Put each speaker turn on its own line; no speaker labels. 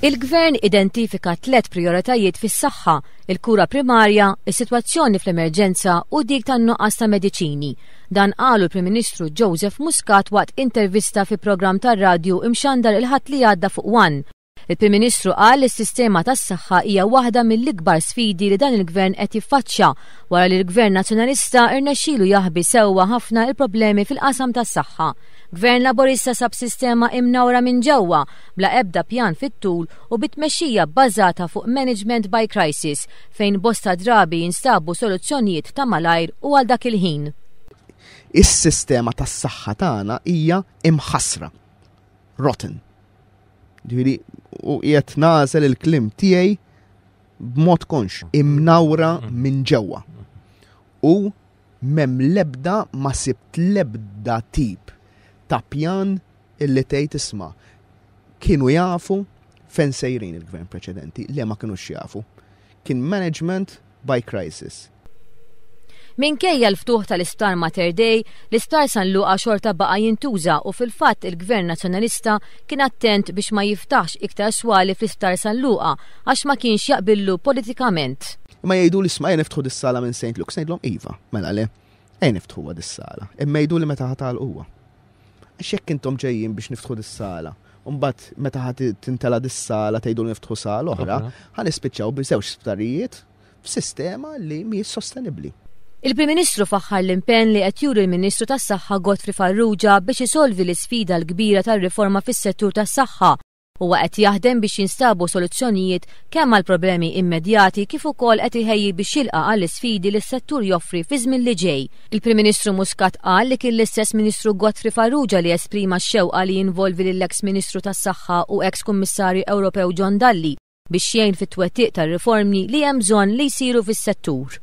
Il-Gvern identifika 3 prioritajiet fis-saħħa: il-kura primarja, is-sitwazzjoni fl-emerġenza u dik tan-nuqqas ta' mediċini. Dan qalu l-Prim Ministru Joseph Muscat waqt intervista fi programm tar-radju imxandar il-ħadd li għadda fuq One. Il-Prim Ministru qal li s-sistema tas-saħħa hija waħda mill-ikbar sfidi li dan il-Gvern qed jiffaċċja wara li l-Gvern Nazzjonalista irnexxielu jaħbi sewwa ħafna il-problemi fil-qasam tas-saħħa. Gvern Laburista sab sistema imnawra minn ġewwa bla ebda pjan fit-tul u bit-tmexxija bbażata fuq management by crisis fejn bosta drabi jinstabu soluzzjonijiet ta' malajr u għal dak il-ħin.
Is-sistema tas-saħħa tagħna hija imħassra. Rotten. Ġifieri u qiegħed nażel il-klim tiegħi b'mod konx imnawra minn ġewwa. U m'hemm l-ebda ma sibt l-ebda tip ta' pjan illi tgħid isma' kienu jafu fejn sejrin il-gvern preċedenti, li ma kinux jafu. Kien management by crisis.
Minkejja l-ftuħ tal-Isptar Mater Dei, l-Isptar San Luqa xorta baqa' jintuża u fil-fatt il-Gvern Nazzjonalista kien attent biex ma jiftaħx iktar swali fl-Isptar San Luqa għax ma kienx jaqbillu politikament.
Ma jgħidu li isma' niftħu dis-sala minn St. Luke's, ngħidlhom iva, mela le, niftħuha dis-sala. Imma jgħidu li meta ħatalquha. Għax jekk intom ġejjin biex niftħu dis-sala, u mbagħad meta ħadd tintela dis-sala tgħidu li niftħu sala oħra, ħanispiċċaw b'żewġ sptarijiet f'sistema li mhijiex sostenibbli.
Il-Prim Ministru faħħar l-impenn li qed juri l-Ministru tas-Saħħa Godfrey Farrugia biex isolvi l-isfida l-kbira tar-riforma fis-settur tas-saħħa huwa qed jaħdem biex jinstabu soluzzjonijiet kemm għal problemi immedjati kif ukoll qed iħejji biex jilqa' għall-isfidi li s-settur joffri fi żmien li ġej. Il-Prim Ministru Muscat qal li kien l-istess Ministru Godfrey Farrugia li esprima x-xewqa li jinvolvi lill-eks Ministru tas-Saħħa u eks Kummissarju Ewropew John Dalli biex jgħin fit-twettiq tar-riformi li hemm bżonn li jsiru fis-settur.